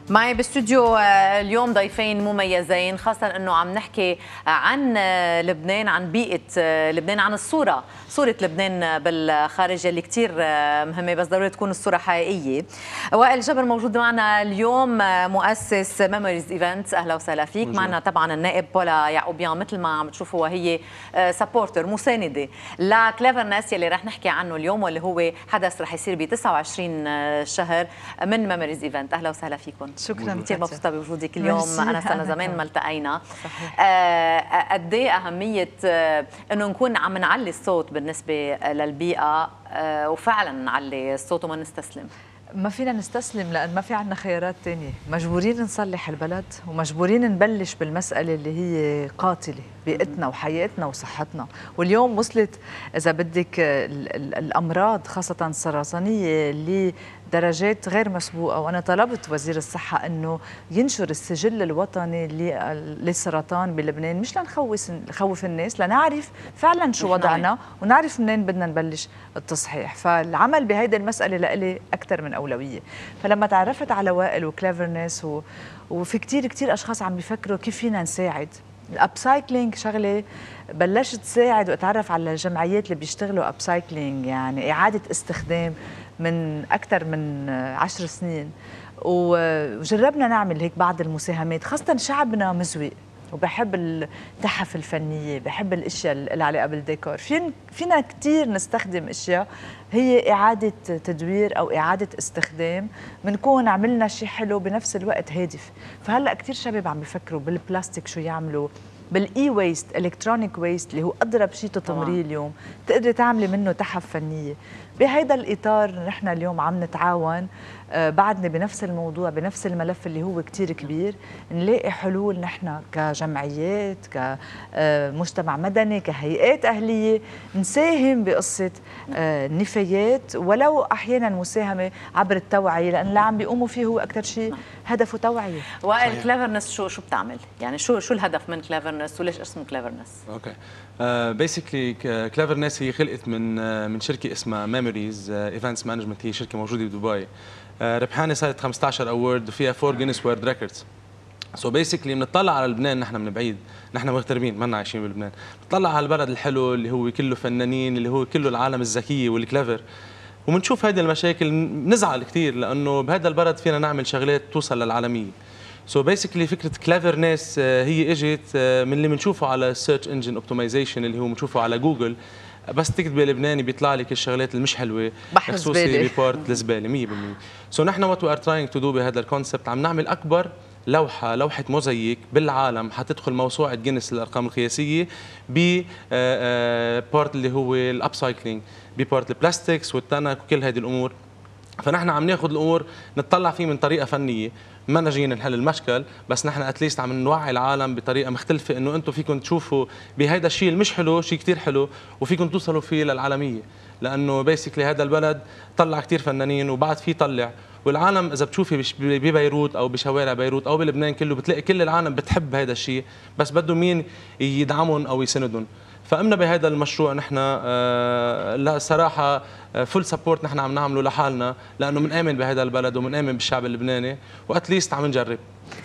معي باستوديو اليوم ضيفين مميزين، خاصة انه عم نحكي عن لبنان، عن بيئة لبنان، عن صورة لبنان بالخارج اللي كتير مهمة، بس ضروري تكون الصورة حقيقية. وائل جبر موجود معنا اليوم، مؤسس ميموريز ايفنتس. اهلا وسهلا فيك. معنا طبعا النائب بولا يعقوبيان، مثل ما عم تشوفوا وهي سبورتر، مساندة لكليفرنس يلي رح نحكي عنه اليوم، واللي هو حدث رح يصير ب 29 شهر من ميموريز ايفنت. اهلا وسهلا فيكم. شكرا كثير مبسوطه بوجودك اليوم. انا صرنا زمان ما التقينا. قد ايه اهميه انه نكون عم نعلي الصوت بالنسبه للبيئه، وفعلا نعلي الصوت وما نستسلم. ما فينا نستسلم لأن ما في عنا خيارات تانية، مجبورين نصلح البلد ومجبورين نبلش بالمسألة اللي هي قاتلة بيئتنا وحياتنا وصحتنا. واليوم وصلت إذا بدك الأمراض خاصة السرطانية لدرجات غير مسبوقة، وأنا طلبت وزير الصحة أنه ينشر السجل الوطني للسرطان بلبنان، مش لنخوف الناس، لنعرف فعلا شو وضعنا ونعرف منين بدنا نبلش التصحيح. فالعمل بهيدي المسألة لإلي أكثر من أولوية. فلما تعرفت على وائل وكليفرنس وفي كتير أشخاص عم بيفكروا كيف فينا نساعد. الابسايكلينج شغله بلشت تساعد واتعرف على الجمعيات اللي بيشتغلوا ابسايكلينج، يعني اعاده استخدام، من اكثر من 10 سنين، وجربنا نعمل هيك بعض المساهمات. خاصه شعبنا مزوق وبحب التحف الفنيه، بحب الاشياء اللي علاقه بالديكور. فينا كثير نستخدم اشياء هي اعاده تدوير او اعاده استخدام، بنكون عملنا شيء حلو بنفس الوقت هادف. فهلا كثير شباب عم بيفكروا بالبلاستيك شو يعملوا، بالاي ويست، الكترونيك ويست اللي هو اضرب شيء تطمريه اليوم، تقدري تعملي منه تحف فنيه. بهيدا الاطار نحن اليوم عم نتعاون بعدنا بنفس الموضوع، بنفس الملف اللي هو كتير كبير، نلاقي حلول نحن كجمعيات، كمجتمع مدني، كهيئات أهلية، نساهم بقصة النفايات، ولو أحيانا مساهمة عبر التوعية، لأن اللي عم بيقوموا فيه هو أكثر شيء هدفه توعية. وائل، كليفرنس شو بتعمل؟ يعني شو الهدف من كليفرنس وليش اسمه كليفرنس؟ اوكي، بيسكلي كليفرنس هي خلقت من شركة اسمها ميموريز ايفنتس مانجمنت، هي شركة موجودة بدبي، ربحانه صارت 15 اوورد وفيها 4 جينيس وورلد ريكوردز. سو بيسكلي بنطلع على لبنان، نحن من بعيد، نحن مغتربين ما عايشين بلبنان، بنطلع على البلد الحلو اللي هو كله فنانين، اللي هو كله العالم الذكيه والكليفر، وبنشوف هذه المشاكل نزعل كثير، لانه بهذا البلد فينا نعمل شغلات توصل للعالميه. سو بيسكلي فكره كليفرنس هي اجت من اللي بنشوفه على السيرش انجن اوبتمايزيشن، اللي هو بنشوفه على جوجل، بس تكتبي لبناني بيطلع لك الشغلات اللي مش حلوه، خصوصي ريبورت الزباله 100%. سو نحن وات وي ار تراينج تو دو بهذا الكونسبت، عم نعمل اكبر لوحه موزاييك بالعالم حتدخل موسوعه جينيس للارقام القياسيه ببارت اللي هو الابسايكلينج، ببارت البلاستكس والتنك وكل هذه الامور. فنحن عم ناخذ الامور نتطلع فيه من طريقه فنيه، ما نجينا نحل المشكل، بس نحن اتليست عم نوعي العالم بطريقه مختلفه، انه انتم فيكم تشوفوا بهيدا الشيء المش حلو شيء كثير حلو، وفيكم توصلوا فيه للعالميه، لانه بيسكلي هذا البلد طلع كثير فنانين وبعد فيه طلع، والعالم اذا بتشوفي ببيروت او بشوارع بيروت او بلبنان كله بتلاقي كل العالم بتحب هذا الشيء، بس بده مين يدعمهم او يسندهم. فقمنا بهذا المشروع نحن لا صراحه فول سبورت نحن عم نعمله لحالنا، لانه بنآمن بهذا البلد وبنآمن بالشعب اللبناني، واتليست عم نجرب.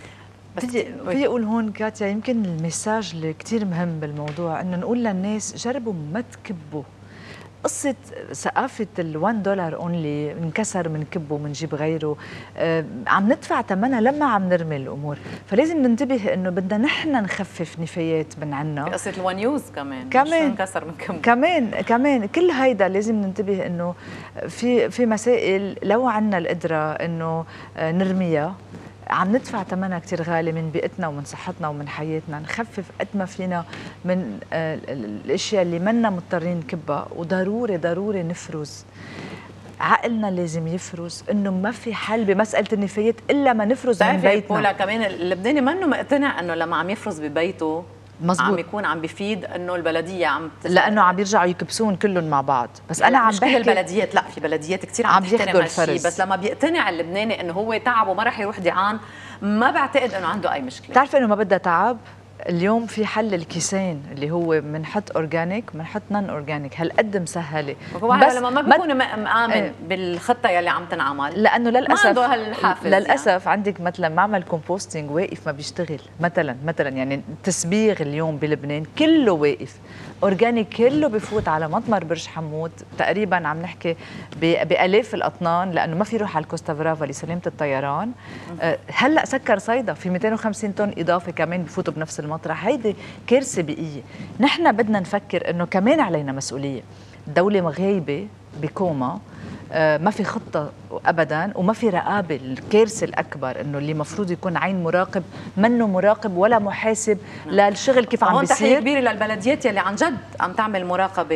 بدي اقول هون كاتيا، يمكن المساج اللي كثير مهم بالموضوع انه نقول للناس جربوا ما تكبوا. قصة ثقافة $1 اونلي، انكسر منكبه منجيب غيره، عم ندفع ثمنها لما عم نرمي الامور. فلازم ننتبه انه بدنا نحن نخفف نفايات من عنا. قصة الون يوز كمان مش انكسر منكبه، كمان كل هيدا لازم ننتبه انه في مسائل لو عنا القدرة انه نرميها عم ندفع ثمنها كثير غالي من بيئتنا ومن صحتنا ومن حياتنا. نخفف قد ما فينا من الاشياء اللي منا مضطرين نكبها، وضروري نفرز. عقلنا لازم يفرز انه ما في حل بمساله النفايات الا ما نفرز من بيتنا. ولا كمان اللبناني منه مقتنع انه لما عم يفرز ببيته مزبوط، عم يكون عم بيفيد انه البلديه عم لانه عم يرجعوا يكبسون كلهم مع بعض. بس انا عم بحكي البلديات، لا في بلديات كثير عم تحترم هالشيء، بس لما بيقتنع اللبناني انه هو تعب وما راح يروح دعان، ما بعتقد انه عنده اي مشكله. بتعرفي انه ما بدها تعب، اليوم في حل الكيسين اللي هو بنحط اورجانيك بنحط نون اورجانيك، هالقد مسهله. بس لما ما بيكون مآمن بالخطه يلي عم تنعمل، لانه للاسف ما عنده هالحافز للاسف يعني. عندك مثلا معمل كومبوستينج واقف ما بيشتغل مثلا يعني التسبيغ اليوم بلبنان كله واقف، اورجانيك كله بفوت على مطمر برج حمود تقريبا عم نحكي بالاف الاطنان، لانه ما في يروح على الكوستا برافا لسلامه الطيران. هلا سكر صيدا في 250 طن اضافه كمان بفوتوا بنفس المطرح. هيدي كارثه بيئيه. نحن بدنا نفكر انه كمان علينا مسؤوليه. الدوله غايبه بكوما، ما في خطة أبداً وما في رقابة. الكارثة الأكبر إنه اللي مفروض يكون عين مراقب منه مراقب ولا محاسب للشغل كيف عم بيصير. تحية كبيرة للبلديات يلي عن جد عم تعمل مراقبة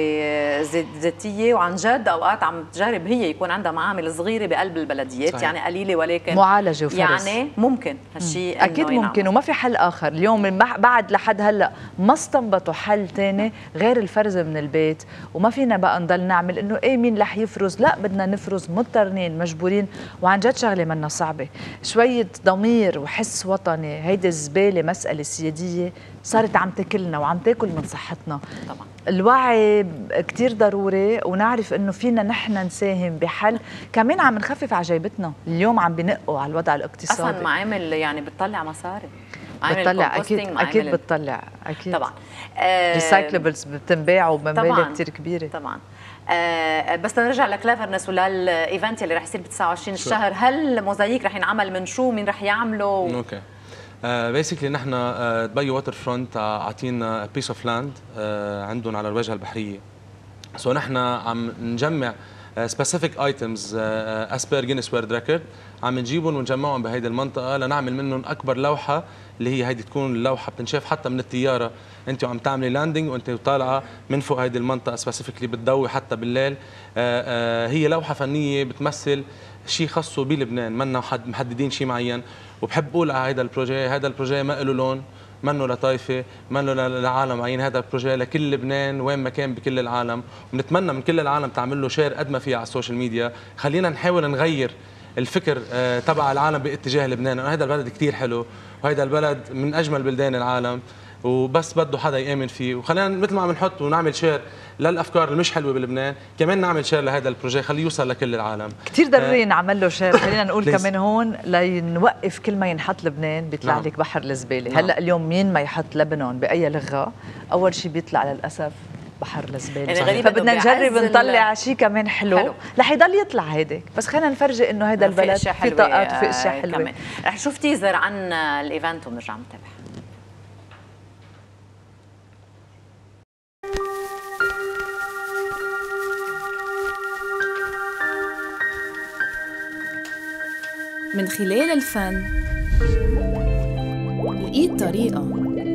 ذاتية، وعن جد أوقات عم تجرب هي يكون عندها معامل صغيرة بقلب البلديات. صحيح. يعني قليلة ولكن معالجة وفرز. يعني ممكن هالشيء أكيد ممكن وما في حل آخر. اليوم من بعد لحد هلأ ما استنبطوا حل تاني غير الفرز من البيت، وما فينا بقى نضل نعمل إنه إيه مين رح يفرز. لا، بدنا نفرز مضطرين مجبورين. وعن جد شغله منا صعبه، شويه ضمير وحس وطني. هيدي الزباله مساله سياديه صارت عم تاكلنا وعم تاكل من صحتنا. طبعا الوعي كتير ضروري، ونعرف انه فينا نحن نساهم بحل. كمان عم نخفف على جيبتنا. اليوم عم بنقوا على الوضع الاقتصادي. اصلا معامل يعني بتطلع مصاري، بتطلع اكيد بتطلع اكيد. طبعا ريسايكلبلز بتنباع وبمبالغ كثير كبيره. طبعا. بس نرجع لكلافرنس وللايفنت اللي رح يصير ب 29 الشهر. هل موزاييك رح ينعمل من شو؟ مين رح يعمله؟ اوكي. بيسكلي نحن دبي ووتر فرونت عاطينا بيس اوف لاند عندهم على الواجهه البحريه. سو نحن عم نجمع سبيسيفيك ايتمز اس بير جينيس وورلد ريكورد، عم نجيبهم ونجمعهم بهيدي المنطقه لنعمل منهم اكبر لوحه، اللي هي هيدي تكون اللوحه بتنشاف حتى من الطياره انت وعم تعملي لاندنج وانت طالعه من فوق هيدي المنطقه سبيسيفيكلي بتضوي حتى بالليل. هي لوحه فنيه بتمثل شيء خاصه بلبنان، منا محددين شيء معين. وبحب اقول على هذا البروجي ما له لون، منه لطائفه، منه لعالم معين. هذا البروجي لكل لبنان وين ما كان بكل العالم، ونتمنى من كل العالم تعمل له شير قد ما فيها على السوشيال ميديا. خلينا نحاول نغير الفكر تبع العالم باتجاه لبنان. هذا البلد كثير حلو، وهذا البلد من اجمل بلدان العالم، وبس بده حدا يامن فيه. وخلينا مثل ما عم نحط ونعمل شير للافكار اللي مش حلوه بلبنان، كمان نعمل شير لهذا البروجي خليه يوصل لكل العالم. كثير ضروري نعمل له شير. خلينا نقول كمان هون لنوقف كل ما ينحط لبنان بيطلع لك بحر الزباله. هلا اليوم مين ما يحط لبنان باي لغه اول شيء بيطلع للاسف بحر الزباله. يعني فبدنا نجرب نطلع شيء كمان حلو رح يضل يطلع هيداك، بس خلينا نفرجي انه هذا البلد في طاقات وفي اشياء حلوه كمان. رح نشوف تيزر عن الايفنت ونرجع نتابع. من خلال الفن لقيت طريقة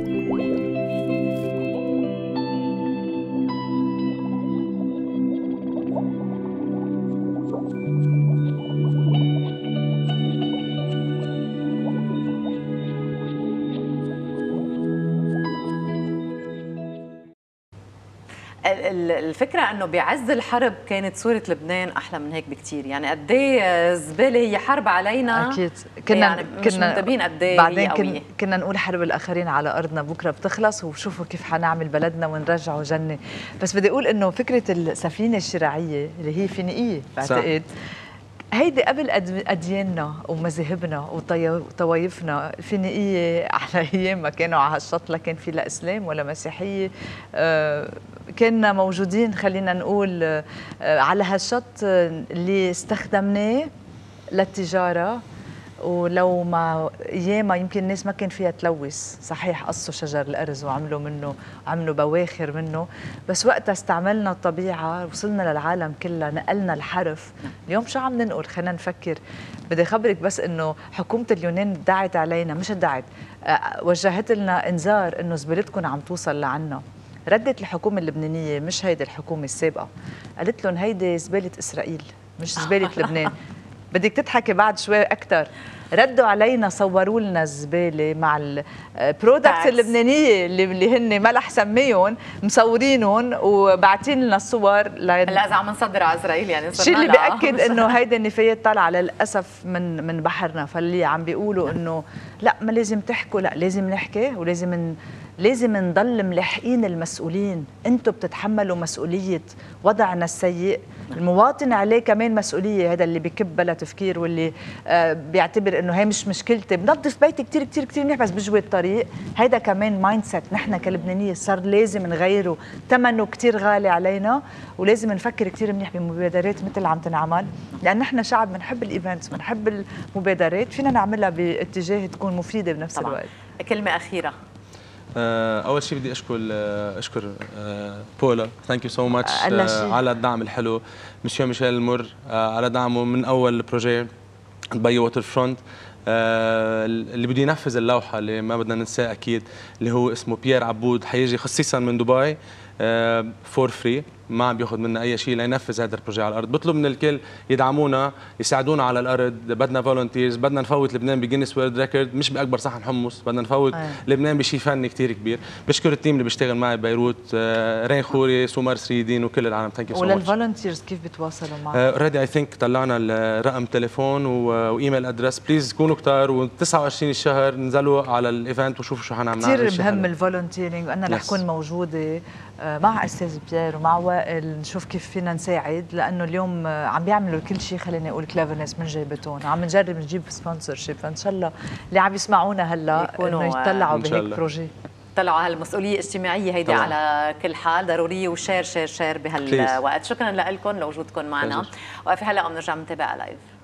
الفكرة انه بعز الحرب كانت صورة لبنان احلى من هيك بكثير. يعني قد ايه زبالة هي حرب علينا. اكيد كنا مش منتبهين قد ايه بعدين كنا نقول حرب الاخرين على ارضنا بكره بتخلص، وشوفوا كيف حنعمل بلدنا ونرجعه جنة. بس بدي اقول انه فكرة السفينة الشراعية اللي هي فينيقية بعتقد هيدي قبل أدياننا ومذاهبنا وطوايفنا. فينيقية على أيام ما كانوا على هالشط لا كان في لا إسلام ولا مسيحية، كنا موجودين خلينا نقول على هالشط اللي استخدمناه للتجارة. ولو ما ايامها يمكن الناس ما كان فيها تلوث، صحيح قصوا شجر الارز عملوا بواخر منه، بس وقتها استعملنا الطبيعه وصلنا للعالم كلها، نقلنا الحرف. اليوم شو عم ننقل؟ خلينا نفكر. بدي خبرك بس انه حكومه اليونان دعت علينا، مش دعت، وجهت لنا انذار انه زبالتكم عم توصل لعنا. ردت الحكومه اللبنانيه، مش هيدي الحكومه السابقه، قالت لهم هيدي زباله اسرائيل مش زباله لبنان. بدك تضحكي بعد شوي اكثر. ردوا علينا، صوروا لنا الزباله مع البرودكتس اللبنانيه اللي هن ملح سميهم، مصورينهم وبعتين لنا الصور. هلا اذا عم نصدر على اسرائيل يعني الشيء اللي بياكد انه هيدي النفايات طالعه للاسف من بحرنا. فاللي عم بيقولوا انه لا ما لازم تحكوا، لا لازم نحكي ولازم لازم نضل ملحقين المسؤولين. انتم بتتحملوا مسؤوليه وضعنا السيء، المواطن عليه كمان مسؤوليه. هذا اللي بكب بلا تفكير واللي بيعتبر انه هي مش مشكلتي، بنظف بيتي كثير كثير كثير منيح بس بجوي الطريق. هيدا كمان مايند سيت نحن كلبنانيه صار لازم نغيره، ثمنه كثير غالي علينا، ولازم نفكر كثير منيح بمبادرات مثل اللي عم تنعمل، لان نحن شعب بنحب الايفنتس بنحب المبادرات، فينا نعملها باتجاه تكون مفيده بنفس طبعا. الوقت. كلمه اخيره. اول شيء بدي اشكر بولا، ثانك يو سو ماتش على الدعم الحلو. مسيو ميشيل المر على دعمه من اول بروجي باي ووتر فرونت، اللي بده ينفذ اللوحه اللي ما بدنا ننساه اكيد، اللي هو اسمه بيير عبود، حيجي خصيصا من دبي فور فري، ما عم بياخذ منا اي شيء لينفذ هذا البروجي على الارض. بطلب من الكل يدعمونا، يساعدونا على الارض. بدنا فولنتيرز، بدنا نفوت لبنان بجينيس وورلد ريكورد، مش باكبر صحن حمص، بدنا نفوت لبنان بشيء فني كثير كبير. بشكر التيم اللي بيشتغل معي ببيروت، رين خوري، سومار سريدين، وكل العالم. ثانك يو سو ماتش. وللفولنتيرز كيف بتواصلوا معك؟ اوريدي اي ثينك طلعنا الرقم تليفون وايميل ادرس. بليز كونوا كتار، و29 الشهر نزلوا على الايفنت وشوفوا شو حنعمل. كثير مهم الفولنتيرنج، وانا رح كون موجوده مع استاذ بيير ومع وائل نشوف كيف فينا نساعد، لانه اليوم عم بيعملوا كل شيء. خليني اقول كليفرنس من جيبتهم، عم نجرب نجيب سبونسر شيب، فان شاء الله اللي عم يسمعونا هلا انه يطلعوا بهيك بروجي، طلعوا على المسؤوليه الاجتماعيه هيدي طبعا. على كل حال ضروريه، وشير شير شير بهالوقت. شكرا لكم لوجودكم معنا، وفي حلقه بنرجع بنتابعها لايف.